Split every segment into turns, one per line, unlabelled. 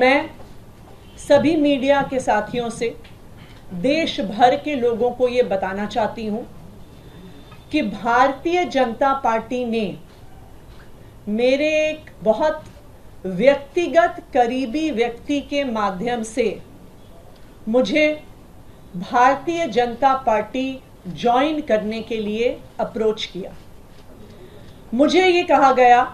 मैं सभी मीडिया के साथियों से, देश भर के लोगों को ये बताना चाहती हूं कि भारतीय जनता पार्टी ने मेरे एक बहुत व्यक्तिगत करीबी व्यक्ति के माध्यम से मुझे भारतीय जनता पार्टी ज्वाइन करने के लिए अप्रोच किया। मुझे ये कहा गया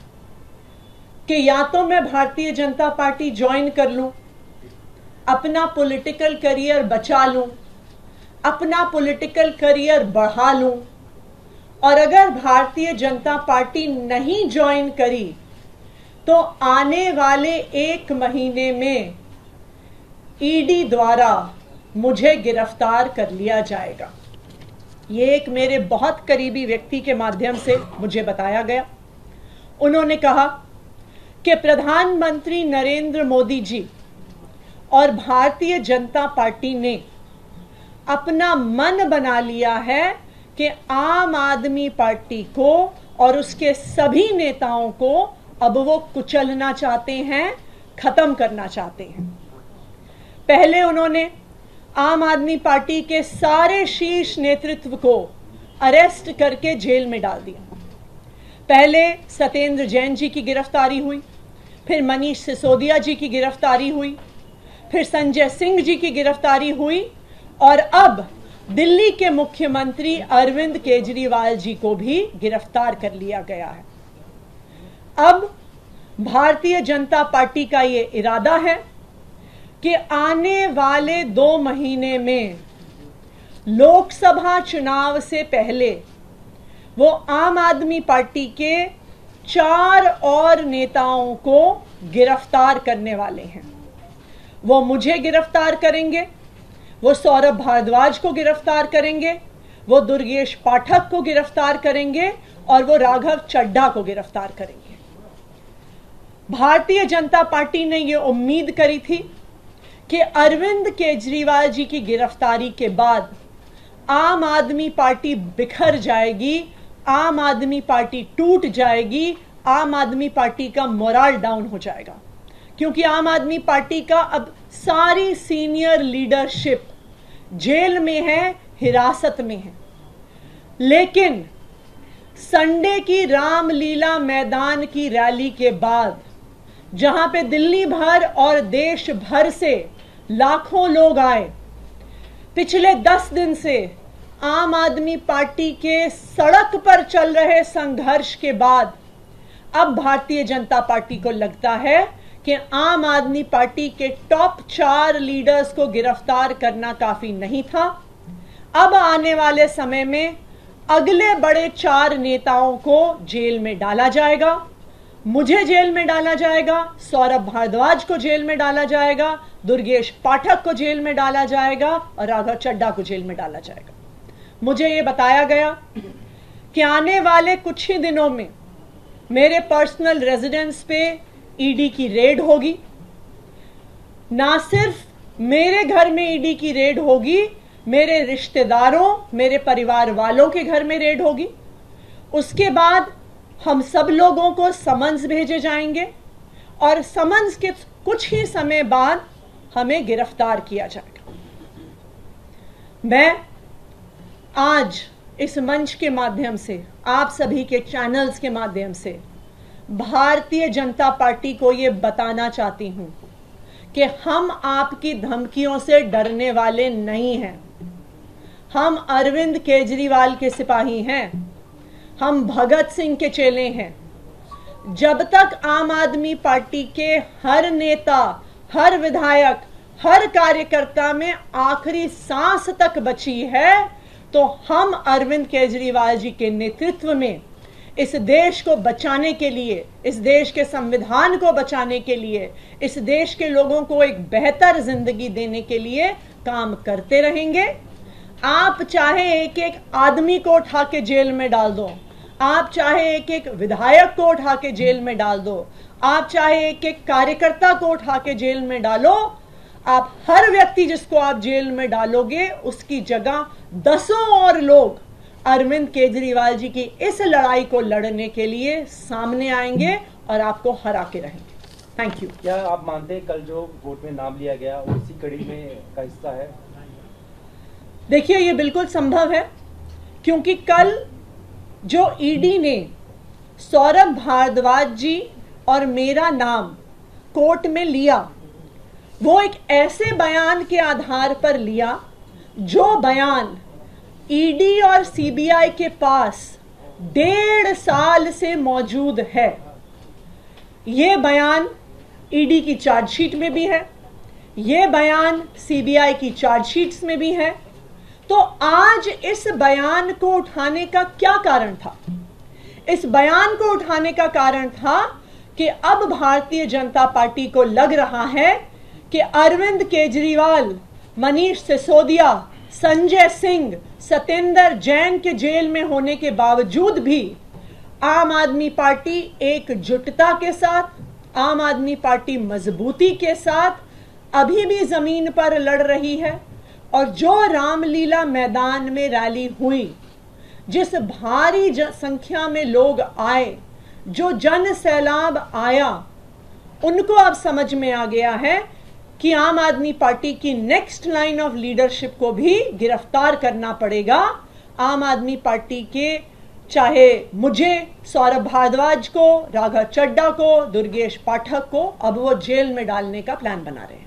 कि या तो मैं भारतीय जनता पार्टी ज्वाइन कर लूं, अपना पॉलिटिकल करियर बचा लूं, अपना पॉलिटिकल करियर बढ़ा लूं, और अगर भारतीय जनता पार्टी नहीं ज्वाइन करी तो आने वाले 1 महीने में ईडी द्वारा मुझे गिरफ्तार कर लिया जाएगा। ये एक मेरे बहुत करीबी व्यक्ति के माध्यम से मुझे बताया गया। उन्होंने कहा कि प्रधानमंत्री नरेंद्र मोदी जी और भारतीय जनता पार्टी ने अपना मन बना लिया है कि आम आदमी पार्टी को और उसके सभी नेताओं को अब वो कुचलना चाहते हैं, खत्म करना चाहते हैं। पहले उन्होंने आम आदमी पार्टी के सारे शीर्ष नेतृत्व को अरेस्ट करके जेल में डाल दिया। पहले सत्येंद्र जैन जी की गिरफ्तारी हुई, फिर मनीष सिसोदिया जी की गिरफ्तारी हुई, फिर संजय सिंह जी की गिरफ्तारी हुई, और अब दिल्ली के मुख्यमंत्री अरविंद केजरीवाल जी को भी गिरफ्तार कर लिया गया है। अब भारतीय जनता पार्टी का ये इरादा है कि आने वाले 2 महीने में लोकसभा चुनाव से पहले वो आम आदमी पार्टी के 4 और नेताओं को गिरफ्तार करने वाले हैं। वो मुझे गिरफ्तार करेंगे, वो सौरभ भारद्वाज को गिरफ्तार करेंगे, वो दुर्गेश पाठक को गिरफ्तार करेंगे, और वो राघव चड्ढा को गिरफ्तार करेंगे। भारतीय जनता पार्टी ने ये उम्मीद करी थी कि अरविंद केजरीवाल जी की गिरफ्तारी के बाद आम आदमी पार्टी बिखर जाएगी, आम आदमी पार्टी टूट जाएगी, आम आदमी पार्टी का मोरल डाउन हो जाएगा, क्योंकि आम आदमी पार्टी का अब सारी सीनियर लीडरशिप जेल में है, हिरासत में है। लेकिन संडे की रामलीला मैदान की रैली के बाद, जहां पे दिल्ली भर और देश भर से लाखों लोग आए, पिछले 10 दिन से आम आदमी पार्टी के सड़क पर चल रहे संघर्ष के बाद अब भारतीय जनता पार्टी को लगता है कि आम आदमी पार्टी के टॉप 4 लीडर्स को गिरफ्तार करना काफी नहीं था। अब आने वाले समय में अगले बड़े 4 नेताओं को जेल में डाला जाएगा। मुझे जेल में डाला जाएगा, सौरभ भारद्वाज को जेल में डाला जाएगा, दुर्गेश पाठक को जेल में डाला जाएगा, और राघव चड्ढा को जेल में डाला जाएगा। मुझे यह बताया गया कि आने वाले कुछ ही दिनों में मेरे पर्सनल रेजिडेंस पे ईडी की रेड होगी। ना सिर्फ मेरे घर में ईडी की रेड होगी, मेरे रिश्तेदारों, मेरे परिवार वालों के घर में रेड होगी। उसके बाद हम सब लोगों को समन्स भेजे जाएंगे, और समन्स के कुछ ही समय बाद हमें गिरफ्तार किया जाएगा। मैं आज इस मंच के माध्यम से, आप सभी के चैनल्स के माध्यम से भारतीय जनता पार्टी को यह बताना चाहती हूं कि हम आपकी धमकियों से डरने वाले नहीं हैं। हम अरविंद केजरीवाल के सिपाही हैं, हम भगत सिंह के चेले हैं। जब तक आम आदमी पार्टी के हर नेता, हर विधायक, हर कार्यकर्ता में आखिरी सांस तक बची है, तो हम अरविंद केजरीवाल जी के नेतृत्व में इस देश को बचाने के लिए, इस देश के संविधान को बचाने के लिए, इस देश के लोगों को एक बेहतर जिंदगी देने के लिए काम करते रहेंगे। आप चाहे एक एक आदमी को उठा के जेल में डाल दो, आप चाहे एक एक विधायक को उठा के जेल में डाल दो, आप चाहे एक एक कार्यकर्ता को उठा के जेल में डालो, आप हर व्यक्ति जिसको आप जेल में डालोगे उसकी जगह 10 और लोग अरविंद केजरीवाल जी की इस लड़ाई को लड़ने के लिए सामने आएंगे और आपको हरा के रहेंगे। Thank you.
क्या आप मानते हैं कल जो वोट में नाम लिया गया वो इसी कड़ी में का हिस्सा है?
देखिए, ये बिल्कुल संभव है, क्योंकि कल जो ईडी ने सौरभ भारद्वाज जी और मेरा नाम कोर्ट में लिया, वो एक ऐसे बयान के आधार पर लिया जो बयान ईडी और सीबीआई के पास 1.5 साल से मौजूद है। ये बयान ईडी की चार्जशीट में भी है, ये बयान सीबीआई की चार्जशीट्स में भी है। तो आज इस बयान को उठाने का क्या कारण था? इस बयान को उठाने का कारण था कि अब भारतीय जनता पार्टी को लग रहा है कि अरविंद केजरीवाल, मनीष सिसोदिया, संजय सिंह, सत्येंद्र जैन के जेल में होने के बावजूद भी आम आदमी पार्टी एकजुटता के साथ, आम आदमी पार्टी मजबूती के साथ अभी भी जमीन पर लड़ रही है। और जो रामलीला मैदान में रैली हुई, जिस भारी संख्या में लोग आए, जो जन सैलाब आया, उनको अब समझ में आ गया है कि आम आदमी पार्टी की नेक्स्ट लाइन ऑफ लीडरशिप को भी गिरफ्तार करना पड़ेगा। आम आदमी पार्टी के, चाहे मुझे, सौरभ भारद्वाज को, राघव चड्ढा को, दुर्गेश पाठक को, अब वो जेल में डालने का प्लान बना रहे हैं।